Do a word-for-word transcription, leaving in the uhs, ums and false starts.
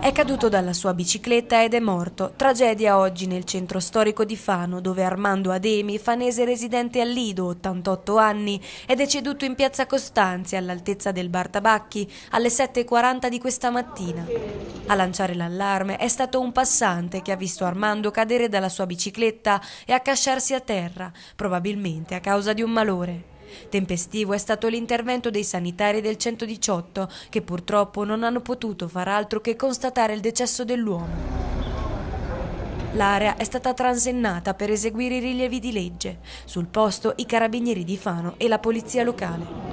È caduto dalla sua bicicletta ed è morto. Tragedia oggi nel centro storico di Fano, dove Armando Ademi, fanese residente a Lido, ottantotto anni, è deceduto in piazza Costanzi, all'altezza del bar Tabacchi, alle sette e quaranta di questa mattina. A lanciare l'allarme è stato un passante che ha visto Armando cadere dalla sua bicicletta e accasciarsi a terra, probabilmente a causa di un malore. Tempestivo è stato l'intervento dei sanitari del centodiciotto, che purtroppo non hanno potuto far altro che constatare il decesso dell'uomo. L'area è stata transennata per eseguire i rilievi di legge. Sul posto i carabinieri di Fano e la polizia locale.